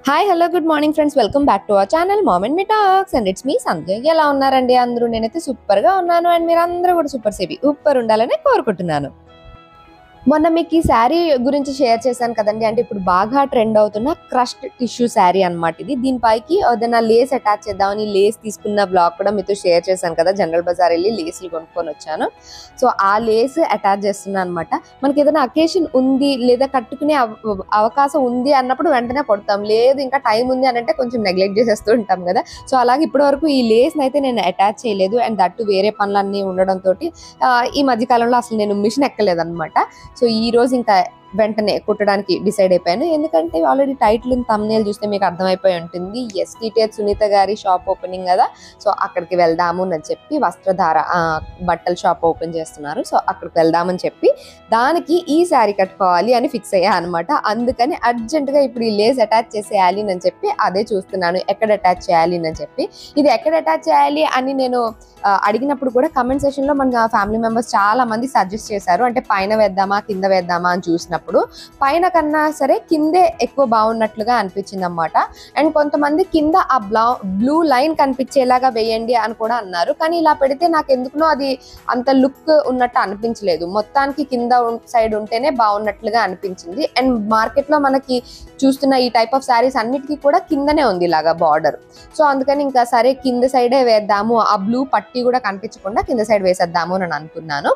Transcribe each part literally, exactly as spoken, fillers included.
Hi hello good morning friends, welcome back to our channel mom and me talks and it's me Sandhya. ఎలా ఉన్నారండి అందరూ? నేనైతే super గా ఉన్నాను అండ్ మీరు అందరూ కూడా సూపర్ సేపీ సూపర్ ఉండాలని కోరుకుంటున్నాను. మొన్న మీకు ఈ శారీ గురించి షేర్ చేశాను కదండి, అంటే ఇప్పుడు బాగా ట్రెండ్ అవుతున్న క్రష్డ్ టిష్యూ శారీ అనమాట ఇది. దీనిపైకి ఏదైనా లేస్ అటాచ్ చేద్దామని లేస్ తీసుకున్న బ్లాగ్ కూడా మీతో షేర్ చేశాను కదా. జనరల్ బజార్ వెళ్ళి లేస్లు కొనుక్కొని వచ్చాను. సో ఆ లేస్ అటాచ్ చేస్తున్నాను అనమాట. మనకి ఏదైనా అకేషన్ ఉంది లేదా కట్టుకునే అవకాశం ఉంది అన్నప్పుడు వెంటనే కొడతాం, లేదు ఇంకా టైం ఉంది అని అంటే కొంచెం నెగ్లెక్ట్ చేసేస్తూ ఉంటాం కదా. సో అలాగే ఇప్పటి వరకు ఈ లేస్ని అయితే నేను అటాచ్ చేయలేదు. అండ్ దట్టు వేరే పనులన్నీ ఉండడంతో ఈ మధ్యకాలంలో అసలు నేను మిషన్ ఎక్కలేదు అనమాట. సో ఈ రోజు ఇంకా వెంటనే కుట్టడానికి డిసైడ్ అయిపోయాను. ఎందుకంటే ఆల్రెడీ టైటిల్ థంబ్నెయిల్ చూస్తే మీకు అర్థమైపోయి ఉంటుంది, ఎస్టీటే సునీత గారి షాప్ ఓపెనింగ్ కదా. సో అక్కడికి వెళ్దాము అని చెప్పి వస్త్రధార బట్టల షాప్ ఓపెన్ చేస్తున్నారు. సో అక్కడికి వెళ్దామని చెప్పి దానికి ఈ శారీ కట్టుకోవాలి అని ఫిక్స్ అయ్యా అనమాట. అందుకని అర్జెంటుగా ఇప్పుడు ఈ లేస్ అటాచ్ చేసేయాలి అని చెప్పి అదే చూస్తున్నాను, ఎక్కడ అటాచ్ చేయాలి అని చెప్పి. ఇది ఎక్కడ అటాచ్ చేయాలి అని నేను అడిగినప్పుడు కూడా కమెంట్ సెక్షన్ లో మన ఫ్యామిలీ మెంబర్స్ చాలా మంది సజెస్ట్ చేశారు. అంటే పైన వేద్దామా కింద వేద్దామా అని చూసినప్పుడు పైన కన్నా సరే కిందే ఎక్కువ బాగున్నట్లుగా అనిపించింది అనమాట. అండ్ కొంతమంది కింద ఆ బ్లా బ్లూ లైన్ కనిపించేలాగా వేయండి అని కూడా అన్నారు. కానీ ఇలా పెడితే నాకు ఎందుకునో అది అంత లుక్ ఉన్నట్టు అనిపించలేదు. మొత్తానికి కింద సైడ్ ఉంటేనే బాగున్నట్లుగా అనిపించింది. అండ్ మార్కెట్ లో మనకి చూస్తున్న ఈ టైప్ ఆఫ్ శారీస్ అన్నిటికీ కూడా కిందనే ఉంది ఇలాగా బార్డర్. సో అందుకని ఇంకా సరే కింద సైడే వేద్దాము, ఆ బ్లూ పట్టి కూడా కనిపించకుండా కింద సైడ్ వేసేద్దాము అని అనుకున్నాను.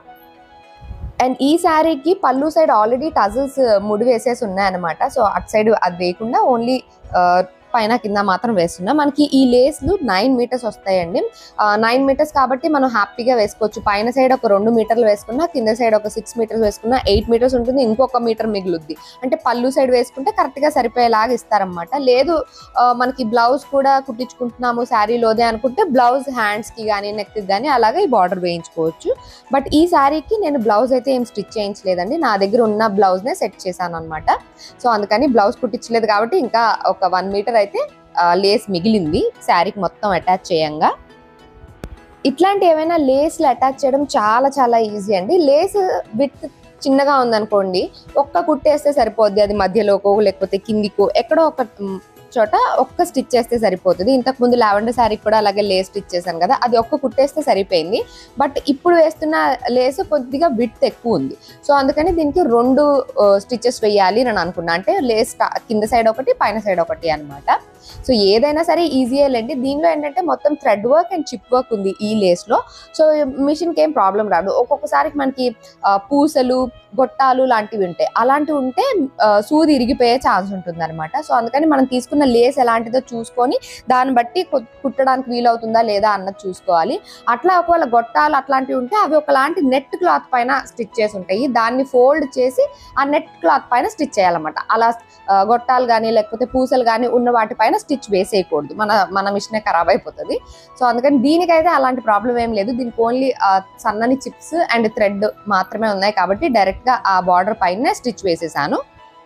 అండ్ ఈ శారీకి పళ్ళు సైడ్ ఆల్రెడీ టజల్స్ ముడి వేసేసి ఉన్నాయన్నమాట. సో అటు సైడ్ అది వేయకుండా ఓన్లీ పైన కింద మాత్రం వేస్తున్నా. మనకి ఈ లేస్లు నైన్ మీటర్స్ వస్తాయండి. నైన్ మీటర్స్ కాబట్టి మనం హ్యాపీగా వేసుకోవచ్చు. పైన సైడ్ ఒక రెండు మీటర్లు వేసుకున్నా, కింద సైడ్ ఒక సిక్స్ మీటర్స్ వేసుకున్నా ఎయిట్ మీటర్స్ ఉంటుంది. ఇంకొక మీటర్ మిగులుద్ది. అంటే పళ్ళు సైడ్ వేసుకుంటే కరెక్ట్గా సరిపోయేలాగా ఇస్తారనమాట. లేదు మనకి బ్లౌజ్ కూడా కుట్టించుకుంటున్నాము శారీలోదే అనుకుంటే బ్లౌజ్ హ్యాండ్స్కి కానీ నెక్కి కానీ అలాగే ఈ బార్డర్ వేయించుకోవచ్చు. బట్ ఈ శారీకి నేను బ్లౌజ్ అయితే ఏం స్టిచ్ చేయించలేదండి, నా దగ్గర ఉన్న బ్లౌజ్నే సెట్ చేశాను అనమాట. సో అందుకని బ్లౌజ్ కుట్టించలేదు కాబట్టి ఇంకా ఒక వన్ మీటర్ అయితే లేస్ మిగిలింది శారీకి మొత్తం అటాచ్ చేయంగా. ఇట్లాంటి ఏమైనా లేస్లు అటాచ్ చేయడం చాలా చాలా ఈజీ అండి. లేస్ విత్ చిన్నగా ఉందనుకోండి, ఒక్క కుట్టేస్తే సరిపోద్ది. అది మధ్యలోకో లేకపోతే కిందికో ఎక్కడో ఒక చోట ఒక్క స్టిచ్ చేస్తే సరిపోతుంది. ఇంతకు ముందు లావెండర్ శారీకి కూడా అలాగే లేస్ స్టిచ్ చేశాను కదా, అది ఒక్క కుట్టేస్తే సరిపోయింది. బట్ ఇప్పుడు వేస్తున్న లేస్ కొద్దిగా విడ్త్ ఎక్కువ ఉంది. సో అందుకని దీనికి రెండు స్టిచెస్ వేయాలి అని అనుకున్నా. అంటే లేస్ కింద సైడ్ ఒకటి పైన సైడ్ ఒకటి అనమాట. సో ఏదైనా సరే ఈజీయే లేండి. దీనిలో ఏంటంటే మొత్తం thread work and chip work ఉంది ఈ లేస్లో. సో మిషన్కి ఏం ప్రాబ్లం రాదు. ఒక్కొక్కసారికి మనకి పూసలు గొట్టాలు లాంటివి ఉంటాయి, అలాంటివి ఉంటే సూది ఇరిగిపోయే ఛాన్స్ ఉంటుంది అనమాట. సో అందుకని మనం తీసుకున్న లేస్ ఎలాంటిదో చూసుకొని దాన్ని బట్టి కుట్టడానికి వీలవుతుందా లేదా అన్నది చూసుకోవాలి. అట్లా ఒకవేళ గొట్టాలు అట్లాంటివి ఉంటే అవి ఒకలాంటి నెట్ క్లాత్ పైన స్టిచ్ చేసి ఉంటాయి, దాన్ని ఫోల్డ్ చేసి ఆ నెట్ క్లాత్ పైన స్టిచ్ చేయాలన్నమాట. అలా గొట్టాలు కానీ లేకపోతే పూసలు కానీ ఉన్న వాటిపైన స్టిచ్ వేసేయకూడదు, మన మన మిషనే ఖరాబ్ అయిపోతుంది. సో అందుకని దీనికైతే అలాంటి ప్రాబ్లం ఏం లేదు. దీనికి ఓన్లీ సన్నని చిప్స్ అండ్ థ్రెడ్ మాత్రమే ఉన్నాయి కాబట్టి డైరెక్ట్ గా ఆ బార్డర్ పైన స్టిచ్ వేసేసాను.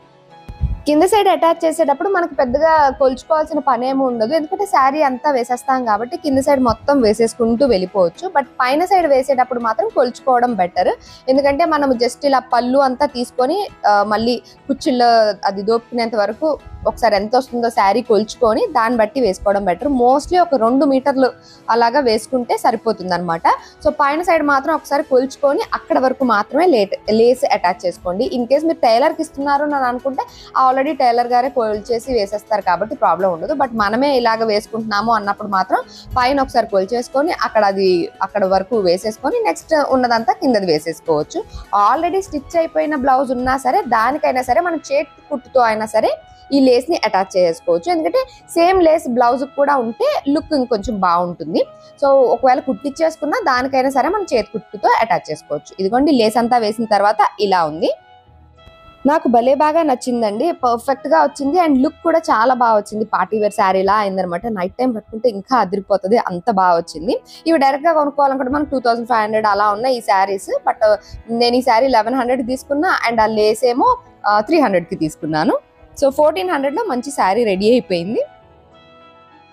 కింద సైడ్ అటాచ్ చేసేటప్పుడు మనకు పెద్దగా కొలుచుకోవాల్సిన పని ఏమి ఉండదు, ఎందుకంటే శారీ అంతా వేసేస్తాం కాబట్టి కింద సైడ్ మొత్తం వేసేసుకుంటూ వెళ్ళిపోవచ్చు. బట్ పైన సైడ్ వేసేటప్పుడు మాత్రం కొలుచుకోవడం బెటర్. ఎందుకంటే మనం జస్ట్ ఇలా పళ్ళు అంతా తీసుకొని మళ్ళీ కుచ్చిళ్ళు అది దోపుకునేంత వరకు ఒకసారి ఎంత వస్తుందో శారీ కొలుచుకొని దాన్ని బట్టి వేసుకోవడం బెటర్. మోస్ట్లీ ఒక రెండు మీటర్లు అలాగా వేసుకుంటే సరిపోతుంది అనమాట. సో పైన సైడ్ మాత్రం ఒకసారి కొలుచుకొని అక్కడ వరకు మాత్రమే లేట్ లేస్ అటాచ్ చేసుకోండి. ఇన్ కేస్ మీరు టైలర్కి ఇస్తున్నారు అని అనుకుంటే ఆల్రెడీ టైలర్ గారే కొలిచేసి వేసేస్తారు కాబట్టి ప్రాబ్లం ఉండదు. బట్ మనమే ఇలాగ వేసుకుంటున్నాము అన్నప్పుడు మాత్రం పైన ఒకసారి కొలిచేసుకొని అక్కడ అది అక్కడ వరకు వేసేసుకొని నెక్స్ట్ ఉన్నదంతా కిందది వేసేసుకోవచ్చు. ఆల్రెడీ స్టిచ్ అయిపోయిన బ్లౌజ్ ఉన్నా సరే దానికైనా సరే మనం చేతి కుట్టుతో అయినా సరే ఈ లేస్ని అటాచ్ చేసుకోవచ్చు. ఎందుకంటే సేమ్ లేస్ బ్లౌజ్ కూడా ఉంటే లుక్ ఇంకొంచెం బాగుంటుంది. సో ఒకవేళ కుట్టించేసుకున్నా దానికైనా సరే మనం చేతి కుట్టుతో అటాచ్ చేసుకోవచ్చు. ఇదిగోండి లేస్ అంతా వేసిన తర్వాత ఇలా ఉంది. నాకు భలే బాగా నచ్చిందండి, పర్ఫెక్ట్గా వచ్చింది. అండ్ లుక్ కూడా చాలా బాగా వచ్చింది. పార్టీ వేర్ శారీలా అయిందనమాట. నైట్ టైం కట్టుకుంటే ఇంకా అదిరిపోతుంది, అంత బాగా వచ్చింది. ఇవి డైరెక్ట్గా కొనుక్కోవాలనుకుంటే మనకు టూ థౌసండ్ ఫైవ్ హండ్రెడ్ అలా ఉన్నాయి ఈ శారీస్. బట్ నేను ఈ శారీ లెవెన్ హండ్రెడ్కి తీసుకున్నా అండ్ ఆ లేస్ ఏమో త్రీ హండ్రెడ్కి తీసుకున్నాను. సో ఫోర్టీన్ హండ్రెడ్లో మంచి శారీ రెడీ అయిపోయింది.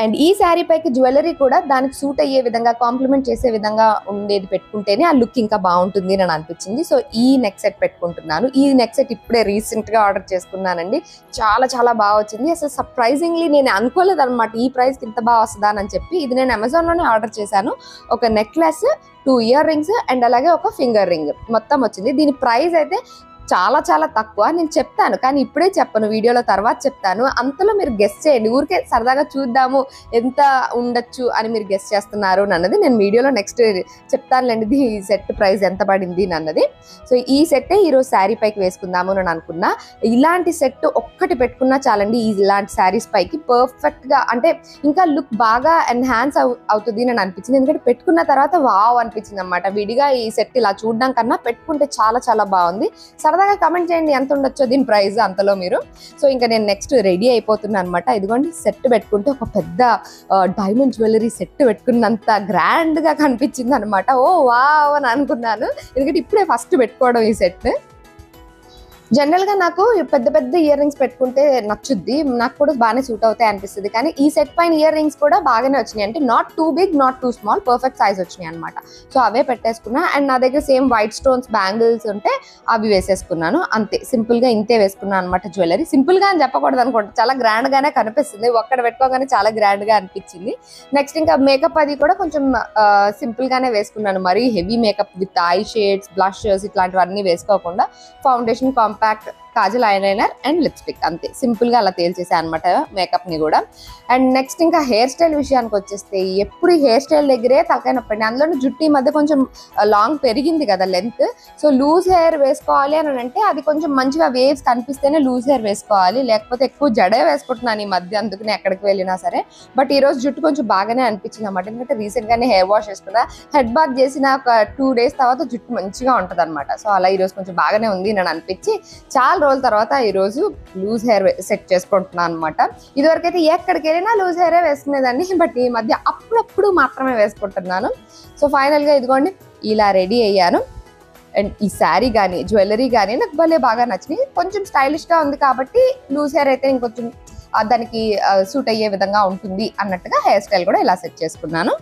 అండ్ ఈ శారీ పైకి జ్యువెలరీ కూడా దానికి సూట్ అయ్యే విధంగా కాంప్లిమెంట్ చేసే విధంగా ఉండేది పెట్టుకుంటేనే ఆ లుక్ ఇంకా బాగుంటుంది అని అనిపించింది. సో ఈ నెక్ సెట్ పెట్టుకుంటున్నాను. ఈ నెక్ సెట్ ఇప్పుడే రీసెంట్ గా ఆర్డర్ చేసుకున్నానండి. చాలా చాలా బాగా వచ్చింది. అసలు సర్ప్రైజింగ్లీ నేను అనుకోలేదు అనమాట ఈ ప్రైస్ కి ఇంత బాగా వస్తుందా అని చెప్పి. ఇది నేను అమెజాన్ లోనే ఆర్డర్ చేశాను. ఒక necklace, two ear rings and అలాగే ఒక ఫింగర్ రింగ్ మొత్తం వచ్చింది. దీని ప్రైస్ అయితే చాలా చాలా తక్కువ. నేను చెప్తాను కానీ ఇప్పుడే చెప్పను, వీడియోలో తర్వాత చెప్తాను. అంతలో మీరు గెస్ చేయండి. ఊరికే సరదాగా చూద్దాము ఎంత ఉండొచ్చు అని మీరు గెస్ చేస్తున్నారు అన్నది నేను వీడియోలో నెక్స్ట్ చెప్తానులేండి ఈ సెట్ ప్రైస్ ఎంత పడింది అన్నది. సో ఈ సెట్టే ఈరోజు శారీ పైకి వేసుకుందాము అని అనుకున్నా. ఇలాంటి సెట్ ఒక్కటి పెట్టుకున్నా చాలండి ఇలాంటి శారీస్ పైకి పర్ఫెక్ట్ గా, అంటే ఇంకా లుక్ బాగా ఎన్హాన్స్ అవుతుంది అని అనిపించింది. ఎందుకంటే పెట్టుకున్న తర్వాత వావ్ అనిపించింది అనమాట. విడిగా ఈ సెట్ ఇలా చూడడం కన్నా పెట్టుకుంటే చాలా చాలా బాగుంది. సరదాగా కమెంట్ చేయండి ఎంత ఉండొచ్చో దీని ప్రైస్ అంతలో మీరు. సో ఇంకా నేను నెక్స్ట్ రెడీ అయిపోతున్నాను అనమాట. ఇదిగోండి సెట్ పెట్టుకుంటే ఒక పెద్ద డైమండ్ జ్యువెలరీ సెట్ పెట్టుకున్నంత గ్రాండ్ గా కనిపించింది అనమాట. ఓ వావ్ అని అనుకున్నాను, ఎందుకంటే ఇప్పుడే ఫస్ట్ పెట్టుకోవడం ఈ సెట్. జనరల్ గా నాకు పెద్ద పెద్ద ఇయర్ రింగ్స్ పెట్టుకుంటే నచ్చుద్ది, నాకు కూడా బాగానే సూట్ అవుతాయి అనిపిస్తుంది. కానీ ఈ సెట్ పైన ఇయర్ రింగ్స్ కూడా బాగానే వచ్చినాయి. అంటే not too big not too small, perfect size వచ్చినాయి అనమాట. So away పెట్టేసుకున్నా. అండ్ నా దగ్గర సేమ్ వైట్ స్టోన్స్ బ్యాంగిల్స్ ఉంటే అవి వేసేసుకున్నాను. అంతే, సింపుల్ గా ఇంతే వేసుకున్నాను అనమాట జ్యువెలరీ. సింపుల్ గా అని చెప్పకూడదు అనుకుంటా, చాలా గ్రాండ్ గానే కనిపిస్తుంది. ఒక్కడ పెట్టుకోగానే చాలా గ్రాండ్ గా అనిపించింది. నెక్స్ట్ ఇంకా మేకప్ అది కూడా కొంచెం సింపుల్ గానే వేసుకున్నాను. మరీ heavy makeup with eye shades, blushers ఇట్లాంటివన్నీ వేసుకోకుండా foundation, compact, kajal, eyeliner and lipstick, అంతే సింపుల్ గా అలా తేల్చేసా అనమాట మేకప్ ని కూడా. అండ్ నెక్స్ట్ ఇంకా హెయిర్ స్టైల్ విషయానికి వచ్చేస్తే ఎప్పుడు హెయిర్ స్టైల్ దగ్గరే తలకాయ నొప్పండి. అందులో జుట్టు ఈ మధ్య కొంచెం లాంగ్ పెరిగింది కదా లెంత్. సో లూజ్ హెయిర్ వేసుకోవాలి అని అంటే అది కొంచెం మంచిగా వేవ్స్ కనిపిస్తేనే లూజ్ హెయిర్ వేసుకోవాలి, లేకపోతే ఎక్కువ జడే వేసుకుంటున్నాను ఈ మధ్య, అందుకనే ఎక్కడికి వెళ్ళినా సరే. బట్ ఈ రోజు జుట్టు కొంచెం బాగానే అనిపించింది అనమాట. ఎందుకంటే రీసెంట్ గానే హెయిర్ వాష్ చేసుకున్నా, హెడ్ బాత్ చేసిన ఒక టూ డేస్ తర్వాత జుట్టు మంచిగా ఉంటది అనమాట. సో అలా ఈ రోజు కొంచెం బాగానే ఉంది నేను అనిపించి చాలా రోజుల తర్వాత ఈ రోజు లూజ్ హెయిర్ సెట్ చేసుకుంటున్నాను అనమాట. ఇదివరకు అయితే ఎక్కడికి వెళ్ళినా లూజ్ హెయిర్ వేసుకునేదాన్ని, బట్ ఈ మధ్య అప్పుడప్పుడు మాత్రమే వేసుకుంటున్నాను. సో ఫైనల్ గా ఇదిగోండి ఇలా రెడీ అయ్యాను. అండ్ ఈ శారీ కానీ జ్యువెలరీ కానీ నాకు భలే బాగా నచ్చినాయి. కొంచెం స్టైలిష్ గా ఉంది కాబట్టి లూజ్ హెయిర్ అయితే ఇంకొంచెం దానికి సూట్ అయ్యే విధంగా ఉంటుంది అన్నట్టుగా హెయిర్ స్టైల్ కూడా ఇలా సెట్ చేసుకున్నాను.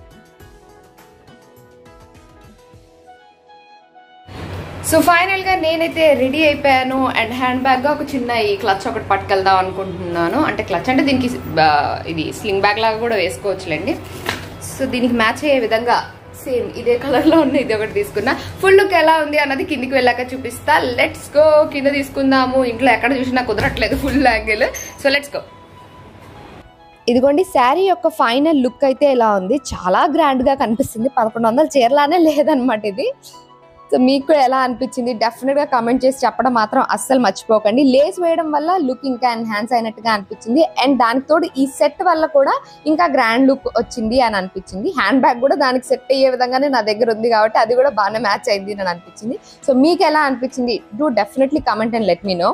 సో ఫైనల్ గా నేనైతే రెడీ అయిపోయాను. అండ్ హ్యాండ్ బ్యాగ్ గా ఒక చిన్న ఈ క్లచ్ ఒకటి పట్టుకెళ్దాం అనుకుంటున్నాను. అంటే క్లచ్ అంటే దీనికి ఇది స్లింగ్ బ్యాగ్ లాగా కూడా వేసుకోవచ్చులేండి. సో దీనికి మ్యాచ్ అయ్యే విధంగా సేమ్ ఇదే కలర్ లో ఉంది ఇది ఒకటి తీసుకున్నా. ఫుల్ లుక్ ఎలా ఉంది అన్నది కిందికి వెళ్ళాక చూపిస్తా. Let's go. కింద తీసుకుందాము, ఇంట్లో ఎక్కడ చూసినా కుదరట్లేదు full angle. So let's go. ఇదిగోండి శారీ యొక్క ఫైనల్ లుక్ అయితే ఇలా ఉంది. చాలా గ్రాండ్ గా కనిపిస్తుంది. పదకొండు వందల చీరలానే లేదనమాట ఇది. సో మీకు కూడా ఎలా అనిపించింది డెఫినెట్ గా కామెంట్ చేసి చెప్పడం మాత్రం అస్సలు మర్చిపోకండి. లేస్ వేయడం వల్ల లుక్ ఇంకా ఎన్హాన్స్ అయినట్టుగా అనిపించింది. అండ్ దానికి తోడు ఈ సెట్ వల్ల కూడా ఇంకా గ్రాండ్ లుక్ వచ్చింది అని అనిపించింది. హ్యాండ్ బ్యాగ్ కూడా దానికి సెట్ అయ్యే విధంగానే నా దగ్గర ఉంది కాబట్టి అది కూడా బాగానే మ్యాచ్ అయింది అని అనిపించింది. సో మీకు ఎలా అనిపించింది do definitely comment and let me know.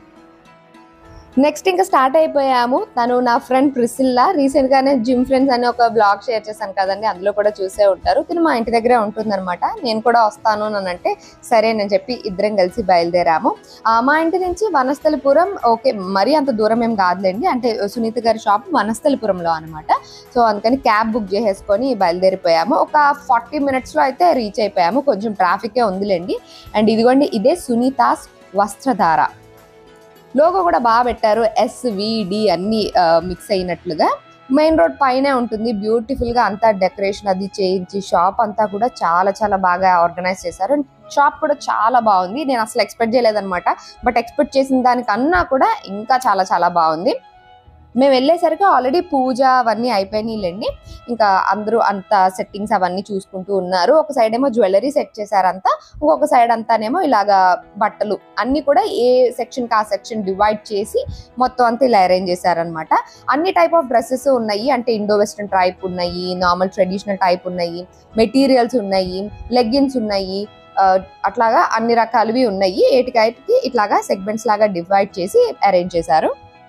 Next ఇంకా స్టార్ట్ అయిపోయాము. తను నా ఫ్రెండ్ ప్రిసిల్లా, రీసెంట్ గానే జిమ్ ఫ్రెండ్స్ అని ఒక బ్లాగ్ షేర్ చేశాను కదండి, అందులో కూడా చూసే ఉంటారు. తను మా ఇంటి దగ్గరే ఉంటుందన్నమాట. నేను కూడా వస్తాను అని అంటే సరే అని చెప్పి ఇద్దరం కలిసి బయలుదేరాము. మా ఇంటి నుంచి వనస్థలిపురం ఓకే మరీ అంత దూరం ఏం కాదులేండి, అంటే సునీత గారి షాప్ వనస్థలిపురంలో అనమాట. సో అందుకని క్యాబ్ బుక్ చేసేసుకొని బయలుదేరిపోయాము. ఒక ఫార్టీ మినిట్స్ లో అయితే రీచ్ అయిపోయాము. కొంచెం ట్రాఫికే ఉందిలేండి. అండ్ ఇదిగోండి ఇదే సునీతాస్ వస్త్రధార. లోగో కూడా బాగా పెట్టారు, ఎస్విడి అన్ని మిక్స్ అయినట్లుగా. మెయిన్ రోడ్ పైనే ఉంటుంది. బ్యూటిఫుల్ గా అంతా డెకరేషన్ అది చేయించి షాప్ అంతా కూడా చాలా చాలా బాగా ఆర్గనైజ్ చేశారు. షాప్ కూడా చాలా బాగుంది. నేను అసలు ఎక్స్పెక్ట్ చేయలేదన్నమాట, బట్ ఎక్స్పెక్ట్ చేసిన దానికన్నా కూడా ఇంకా చాలా చాలా బాగుంది. మేము వెళ్ళేసరికి ఆల్రెడీ పూజ అవన్నీ అయిపోయినాయిలేండి. ఇంకా అందరూ అంతా సెట్టింగ్స్ అవన్నీ చూసుకుంటూ ఉన్నారు. ఒక సైడ్ ఏమో జ్యువెలరీ సెట్ చేశారంతా, ఇంకొక సైడ్ అంతానేమో ఇలాగా బట్టలు అన్ని కూడా ఏ సెక్షన్ కా సెక్షన్ డివైడ్ చేసి మొత్తం అంతా ఇలా అరేంజ్ చేశారనమాట. అన్ని టైప్ ఆఫ్ డ్రెస్సెస్ ఉన్నాయి, అంటే ఇండో వెస్ట్రన్ టైప్ ఉన్నాయి, నార్మల్ ట్రెడిషనల్ టైప్ ఉన్నాయి, మెటీరియల్స్ ఉన్నాయి, లెగ్గిన్స్ ఉన్నాయి, అట్లాగా అన్ని రకాలవి ఉన్నాయి. ఏటికైటికి ఇట్లాగా సెగ్మెంట్స్ లాగా డివైడ్ చేసి అరేంజ్ చేశారు.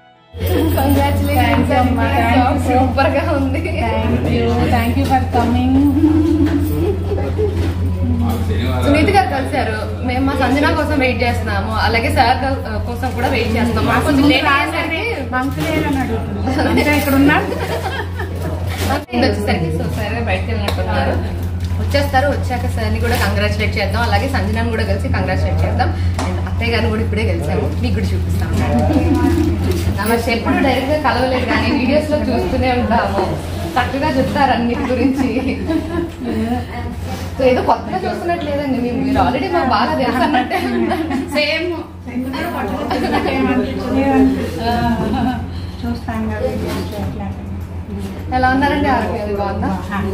సూపర్ గా ఉంది. Thank you for coming. Sunitha గారు కలిసారు. మేము మా సంజన కోసం వెయిట్ చేస్తున్నాము, అలాగే సార్ కోసం కూడా వెయిట్ చేస్తున్నాము. కొంచెం లేట్ అయ్యేసరికి మంత్లీ అని అడుగుతున్నాను. ఇక్కడ ఉన్నాడు. వచ్చేసరికి సో సార్ బయటకు వెళ్ళినట్టున్నారు, వచ్చేస్తారు. వచ్చాక సార్ని కూడా కంగ్రాచులేట్ చేద్దాం, అలాగే సంజనాన్ని కూడా కలిసి కంగ్రాచులేట్ చేద్దాం. అండ్ అత్తయ్య గారిని కూడా ఇప్పుడే కలిసాము, మీకు కూడా చూపిస్తాం. నమస్తే. ఎప్పుడు డైరెక్ట్ గా కలవలేదు కానీ వీడియోస్ లో చూస్తూనే ఉంటాము, చక్కగా చెప్తారు అన్నిటి గురించి. సో ఏదో కొత్తగా చూస్తున్నట్టు లేదండి, మేము మీరు ఆల్రెడీ మాకు బాగా తెలుసు అన్నట్టే. సేమ్ చూస్తాం. ఎలా ఉన్నారండి? ఆరోగ్యం బాగుందా?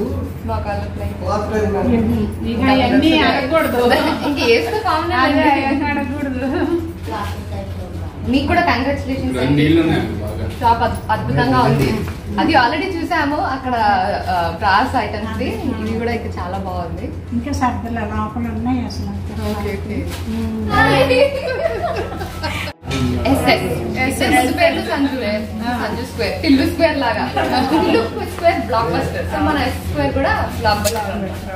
మీకు కూడా కంగ్రాచులేషన్స్. షాప్ అద్భుతంగా ఉంది, అది ఆల్రెడీ చూసాము అక్కడ బ్రాస్ ఐటమ్స్ ది. ఇది కూడా ఇక్కడ చాలా బాగుంది. ఇంకా సర్దులు లోపల ఉన్నాయి అసలు. సంజు స్క్వేర్, టిల్లు స్క్వేర్ లాగా, Tillu square blockbuster. So మన ఎస్ స్క్వేర్ కూడా బ్లాక్ బస్టర్.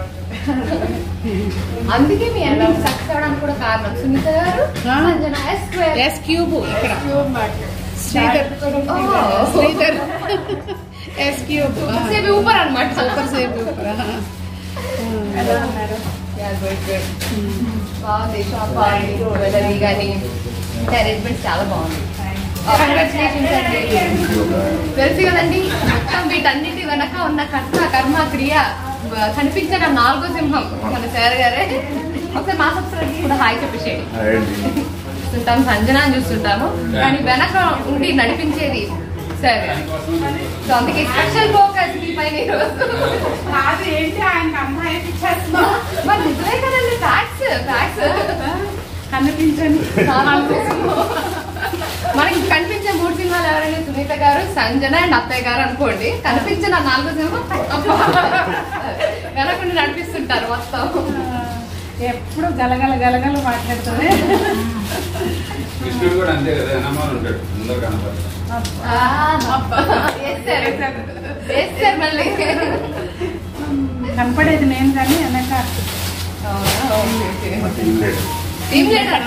అందుకే మీ అన్ని సక్సెస్ అవడానికి కూడా కారణం సునీత గారు. Sanjana S square, S cube, ఇక్కడ శ్రీధర్ శ్రీధర్ ఎస్ క్యూబ్ సేపు ఊపర్ అనమాట. సూపర్ సేపు ఊపర్. ఎలా ఉన్నారు? బాగుంది షాప్, బాగుంది, జ్యువెలరీ కానీ అరేంజ్మెంట్ చాలా బాగుంది. కంగ్రాచులేషన్స్ అండి. తెలుసు కదండి మొత్తం వీటన్నిటి వెనక ఉన్న కర్త కర్మ క్రియ కనిపించిన నాలుగో సింహం మన సార్ గారే. ఒకసారి మా సబ్స్క్రైబర్స్ కూడా హాయ్ చెప్పేసేయండి. చూస్తుంటాం సంజన అని చూస్తుంటాము, కానీ వెనక ఉండి నడిపించేది సార్ గారు. సో అందుకే స్పెషల్ ఫోకస్ మీ పైన ఈరోజు. ఏంటి ఆయనకి అమ్మాయి ఇచ్చేస్తున్నాం. మరి నిజమే కదండి, ఫ్యాక్ట్స్ ఫ్యాక్ట్స్ కనిపించండి. మనకి కనిపించే మూడు సినిమాలు ఎవరండి? సునీత గారు, సంజన అండ్ అత్తయ్య గారు అనుకోండి. కనిపించిన నాలుగో సినిమా వెనకుండా నడిపిస్తుంటారు మొత్తం. ఎప్పుడు గలగల గలగల మాట్లాడుతుంది. కృష్ణుడు కూడా అంతే కదా, అనుమానం ఉంటాడు అందరూ కనపడతారు. మళ్ళీ కనపడేది నేను కానీ వెనక టీమ్ లీడర్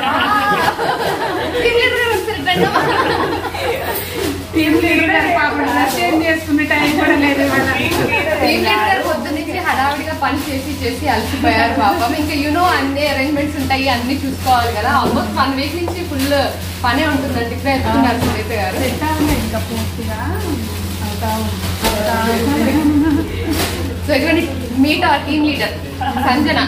టీమ్ లీడర్ పాపం చేంజ్ చేసుకునే టైం కూడా లేదు. టీమ్ లీడర్ పొద్దు నుంచి హడావిడిగా పని చేసి చేసి అలసిపోయారు పాపం. ఇంకా యూనో అన్ని అరేంజ్మెంట్స్ ఉంటాయి, అన్ని చూసుకోవాలి కదా. ఆల్మోస్ట్ వన్ వీక్ నుంచి ఫుల్ పనే ఉంటుందండి. ఇక్కడ వెళ్తున్నారు సునీత గారు. ఇంకా పూర్తిగా సో ఇక్కడ meet our team leader Sanjana.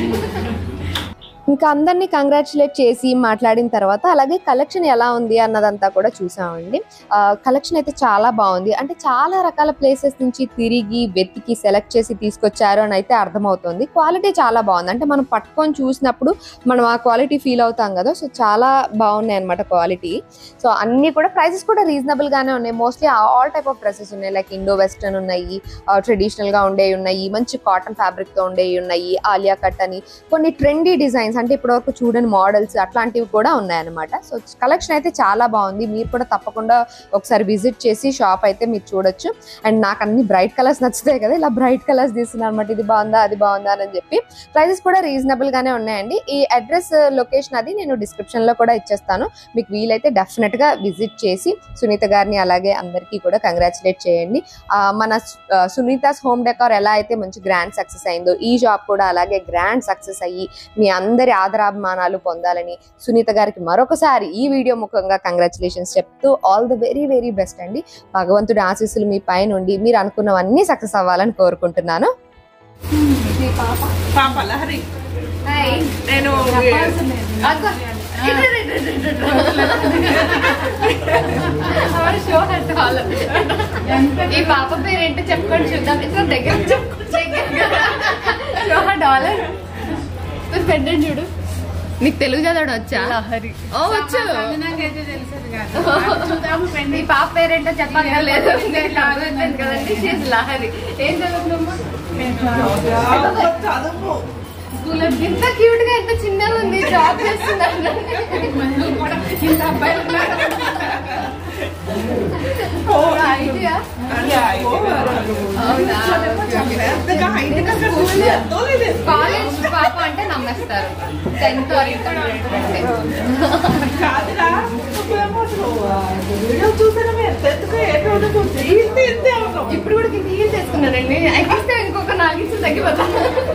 ఇంకా అందరినీ కంగ్రాచులేట్ చేసి మాట్లాడిన తర్వాత అలాగే కలెక్షన్ ఎలా ఉంది అన్నదంతా కూడా చూసామండి. కలెక్షన్ అయితే చాలా బాగుంది, అంటే చాలా రకాల ప్లేసెస్ నుంచి తిరిగి వెతికి సెలెక్ట్ చేసి తీసుకొచ్చారు అని అయితే అర్థమవుతుంది. క్వాలిటీ చాలా బాగుంది, అంటే మనం పట్టుకొని చూసినప్పుడు మనం ఆ క్వాలిటీ ఫీల్ అవుతాం కదా. సో చాలా బాగున్నాయి అనమాట క్వాలిటీ. సో అన్ని కూడా ప్రైసెస్ కూడా రీజనబుల్ గానే ఉన్నాయి. Mostly all type of dresses ఉన్నాయి, లైక్ ఇండో వెస్టర్న్ ఉన్నాయి, ట్రెడిషనల్ గా ఉండేవి ఉన్నాయి, మంచి కాటన్ ఫ్యాబ్రిక్ తో ఉండేవి ఉన్నాయి, ఆలియా కట్ అని కొన్ని ట్రెండీ డిజైన్స్ అంటే ఇప్పటివరకు చూడని మోడల్స్ అట్లాంటివి కూడా ఉన్నాయన్నమాట. సో కలెక్షన్ అయితే చాలా బాగుంది. మీరు కూడా తప్పకుండా ఒకసారి విజిట్ చేసి షాప్ అయితే మీరు చూడొచ్చు. అండ్ నాకు అన్ని బ్రైట్ కలర్స్ నచ్చుతాయి కదా, ఇలా బ్రైట్ కలర్స్ తీస్తున్నాను అనమాట. ఇది బాగుందా అది బాగుందా అని చెప్పి. ప్రైసెస్ కూడా రీజనబుల్ గానే ఉన్నాయండి. ఈ అడ్రస్ లొకేషన్ అది నేను డిస్క్రిప్షన్ లో కూడా ఇచ్చేస్తాను. మీకు వీలైతే డెఫినెట్ గా విజిట్ చేసి సునీత గారిని అలాగే అందరికీ కూడా కంగ్రాచులేట్ చేయండి. మన సునీతాస్ హోమ్ డెకార్ ఎలా అయితే మంచి గ్రాండ్ సక్సెస్ అయిందో, ఈ షాప్ కూడా అలాగే గ్రాండ్ సక్సెస్ అయ్యి మీ అందరి ఆదరాభిమానాలు పొందాలని సునీత గారికి మరొకసారి ఈ వీడియో ముఖంగా కంగ్రాచులేషన్స్ చెప్తూ all the very very best అండి. భగవంతుడి ఆశీస్సులు మీ పైన ఉండి మీరు అనుకున్నవన్నీ సక్సెస్ అవ్వాలని కోరుకుంటున్నాను. నేను ఈ పాప పేరేంటో చెప్పుకొని చూద్దాం. ఇట్లా దగ్గర డాలర్ పెట్టండి చూడు. నీకు తెలుగు చదవడం వచ్చా? లహరి. ఓ వచ్చు. ఈ పాప పేరేంటో చెప్పాలి లేదు కదండి. లహరి. ఏం చదువుతున్నామ్మా? ఇంత క్యూట్ గా ఎంత చిన్నగా ఉంది, జాబ్ చేస్తున్నాను. కాలేజ్ పాప అంటే నమ్మేస్తారు. టెన్త్ ఇప్పుడు కూడా హీల్ చేసుకున్నానండి. అయితే ఇంకొక నాలుగు ఇంచులు తగ్గిపోతాను.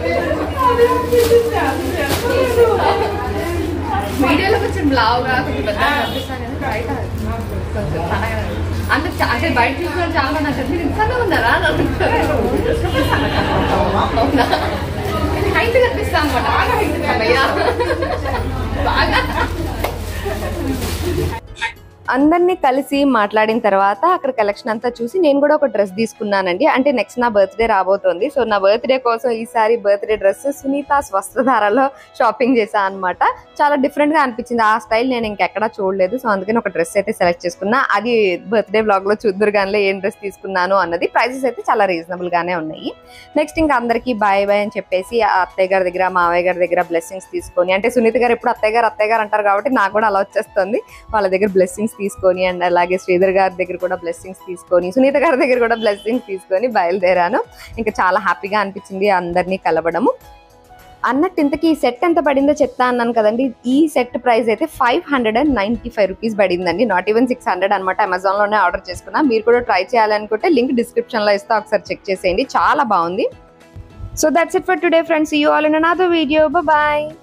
వీడియోలో కొంచెం బ్లావుగా కొంచెం పెద్ద కనిపిస్తాను కానీ బయట కొంచెం అంత అంటే బయట చూసిన చాలా మంది అంటే మీరు ఇంతగా ఉన్నారా అవునా హైట్ కనిపిస్తా అనమాట. బాగా హైట్ బాగా అందరినీ కలిసి మాట్లాడిన తర్వాత అక్కడ కలెక్షన్ అంతా చూసి నేను కూడా ఒక డ్రెస్ తీసుకున్నానండి. అంటే నెక్స్ట్ నా బర్త్డే రాబోతోంది. సో నా బర్త్డే కోసం ఈసారి బర్త్డే డ్రెస్ సునీతాస్ వస్త్రధారలో షాపింగ్ చేశాను అనమాట. చాలా డిఫరెంట్ గా అనిపించింది. ఆ స్టైల్ నేను ఇంకెక్కడా చూడలేదు. సో అందుకని ఒక డ్రెస్ అయితే సెలెక్ట్ చేసుకున్నా. అది బర్త్డే బ్లాగ్ లో చూద్దరు కానీ ఏం డ్రెస్ తీసుకున్నాను అన్నది. ప్రైసెస్ అయితే చాలా రీజనబుల్ గానే ఉన్నాయి. నెక్స్ట్ ఇంకా అందరికీ బాయ్ బాయ్ అని చెప్పేసి అత్తయ్య గారి దగ్గర మావయ్య గారి దగ్గర బ్లెస్సింగ్స్ తీసుకొని, అంటే సునీత గారు ఎప్పుడు అత్తయ్య గారు అత్తయ్య గారు అంటారు కాబట్టి నాకు కూడా అలా వచ్చేస్తుంది. వాళ్ళ దగ్గర బ్లెస్సింగ్స్ తీసుకొని అండ్ అలాగే శ్రీధర్ గారి దగ్గర కూడా బ్లెస్సింగ్స్ తీసుకొని సునీత గారి దగ్గర కూడా బ్లెస్సింగ్స్ తీసుకొని బయలుదేరాను. ఇంకా చాలా హ్యాపీగా అనిపించింది అందరినీ కలవడము. అన్నట్టు ఇంతకీ ఈ సెట్ ఎంత పడిందో చెప్తా అన్నాను కదండి. ఈ సెట్ ప్రైస్ అయితే five hundred and ninety five rupees పడిందండి. నాట్ ఈవెన్ సిక్స్ హండ్రెడ్ అనమాట. అమెజాన్ లోనే ఆర్డర్ చేసుకున్నా. మీరు కూడా ట్రై చేయాలనుకుంటే లింక్ డిస్క్రిప్షన్ లో ఇస్తా, ఒకసారి చెక్ చేసేయండి. చాలా బాగుంది. So that's it for today friends. See you all in another video. Bye bye.